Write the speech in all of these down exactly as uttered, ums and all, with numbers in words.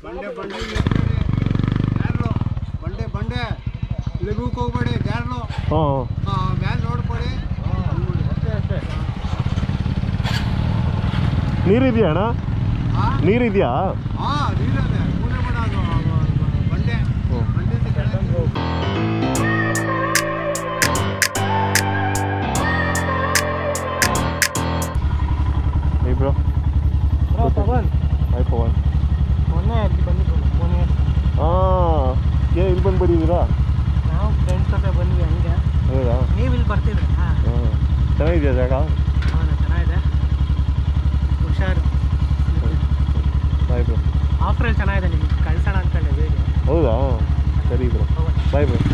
ಬಂಡೆ ಬಂಡೆ ಯಾರು ಬಂಡೆ ಬಂಡೆ ಇಳಿಗೂಕ್ ಹೋಗ್ಬೇಡಿ ಯಾರು ಮ್ಯಾಲೆ ನೋಡ್ಕೊಡಿ ಅಷ್ಟೇ ಅಷ್ಟೇ. ನೀರಿದೆಯಾ ಅಣ್ಣ? ನೀರಿದೆಯಾ? ಹಾಂ ನೀರದೆ ಪೂನೆ ಬೇಡ ಅದು ಬಂಡೆ ಬಂಡೆ Hey bro. Bro, Pawan. Hi Pawan. ಮೊನ್ನೆ ಅಲ್ಲಿ ಬಂದಿದ್ದು ಮೊನ್ನೆ. ಹಾಂ ಏ ಇಲ್ಲಿ ಬಂದು ಬಂದಿದ್ದೀರಾ? ನಾವು ಫ್ರೆಂಡ್ಸ್ ಜೊತೆ ಬಂದ್ವಿ ಹಂಗೆ. ಹೌದಾ? ನೀವು ಇಲ್ಲಿ ಬರ್ತಿದ್ರಿ? ಹಾಂ ಚೆನ್ನಾಗಿದೆಯಾ ಜಾಗ? ಹೌದಾ ಚೆನ್ನಾಗಿದೆ. ಹುಷಾರು. Bye bro. ಆಫ್ರಲ್ಲಿ ಚೆನ್ನಾಗಿದೆ ನಿಮ್ಗೆ ಕಳ್ಸೋಣ ಅಂದ್ಕೊಂಡೆ ಬೇಗ. ಹೌದಾ? ಸರಿ bro. Bye bro.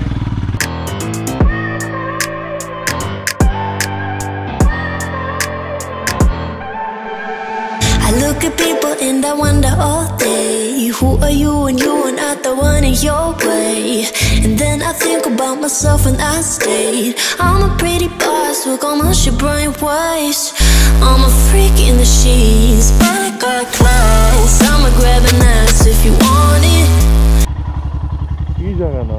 I look at people and I wonder all day, who are you and you are not the one in your way. And then I think about myself and I stayed. I'm a pretty boss with almost your brain waves. I'm a freak in the sheets, but I got class. I'ma grab an ass if you want it. ಈ ಜಾಗನ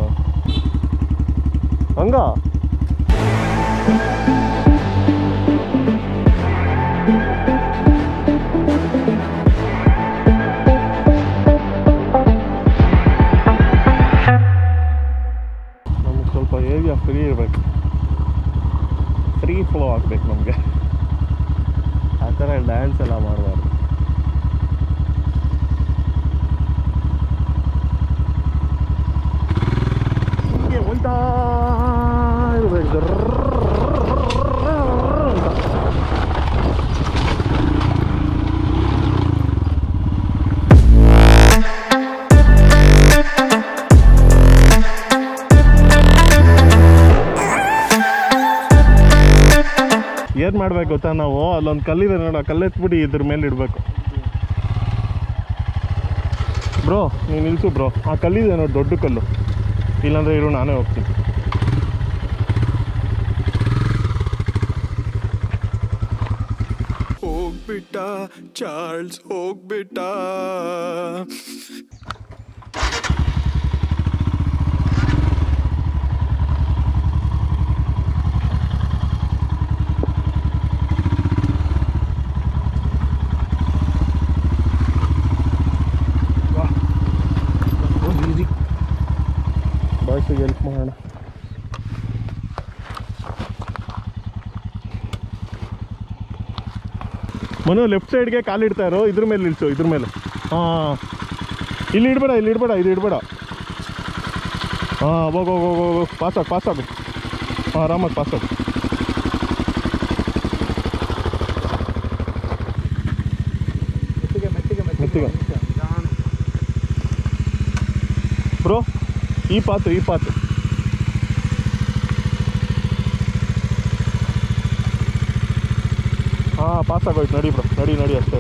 ಹಂಗ ನಮ್ಗೆ ಸ್ವಲ್ಪ area free ಇರಬೇಕು, free flow ಆಗಬೇಕು ನಮಗೆ. ಆ ಥರ ಡ್ಯಾನ್ಸ್ ಎಲ್ಲ ಮಾಡಬಾರ್ದು. ಹಿಂಗೆ ಹೋಯ್ತಾ ಇರಬೇಕು. ಏನು ಮಾಡ್ಬೇಕು ಗೊತ್ತಾ, ನಾವು ಅಲ್ಲೊಂದು ಕಲ್ಲಿದೆ ನೋಡ, ಕಲ್ಲೆತ್ಬಿಟ್ಟು ಇದ್ರ ಮೇಲೆ ಇಡಬೇಕು. ಬ್ರೋ ನೀನು ನಿಲ್ಸು ಬ್ರೋ, ಆ ಕಲ್ಲಿದೆ ನೋಡಿ ದೊಡ್ಡ ಕಲ್ಲು, ಇಲ್ಲಾಂದರೆ ಇರು ನಾನೇ ಹೋಗ್ತೀನಿ. ಹೋಗ್ಬಿಟ್ಟ ಚಾರ್ಲ್ಸ್ ಹೋಗ್ಬಿಟ್ಟ. ಬಾಯ್ಸಿಗೆ ಹೆಲ್ಪ್ ಮಾಡೋಣ. ಮನು ಲೆಫ್ಟ್ ಸೈಡ್ಗೆ ಕಾಲಿಡ್ತಾ ಇರೋ, ಇದ್ರ ಮೇಲೆ ನಿಲ್ಸು, ಇದ್ರ ಮೇಲೆ. ಹಾಂ ಇಲ್ಲಿ ಇಡಬೇಡ, ಇಲ್ಲಿ ಇಡಬೇಡ, ಇದು ಇಡಬೇಡ. ಹಾಂ ಹೋಗು ಹೋಗು ಹೋಗು, ಪಾಸಾಗು ಪಾಸಾಗು. ಹಾಂ ಆರಾಮಾಗಿ ಪಾಸಾಗು. ಮೆತ್ತಿಗೆ ಬ್ರೋ, ಈ ಪಾತು ಈ ಪಾತು ಹಾಂ ಪಾಸ್ ಆಗೋಯ್ತು. ನಡಿ ಬ್ರೋ, ನಡಿ ನಡಿ ಅಷ್ಟೇ.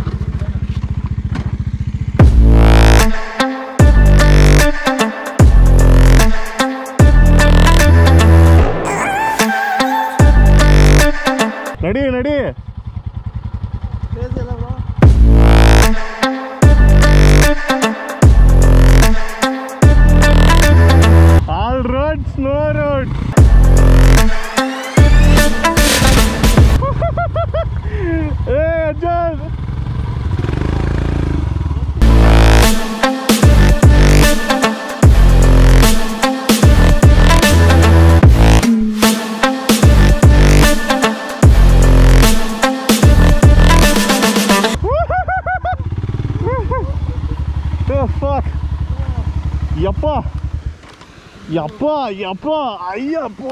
ನಡಿ ನಡಿ. All roads no road. ಏ ಅಜ್ಜನ್ fuck. ಯಪ್ಪ ಯಪ್ಪ ಯಪ್ಪ Ayyappa.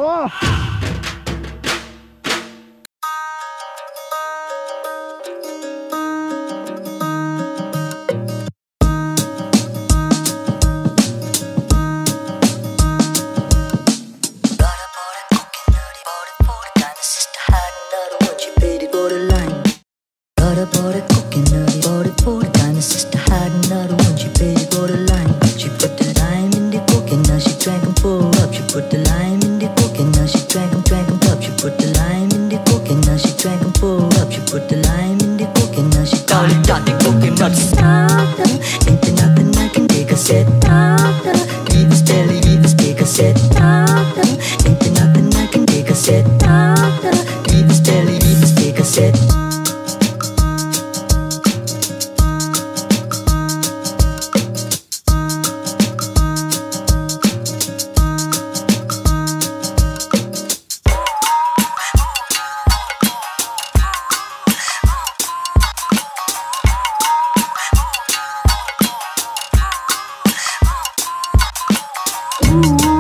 Put the lime in the coke and now she opposite. Ooh.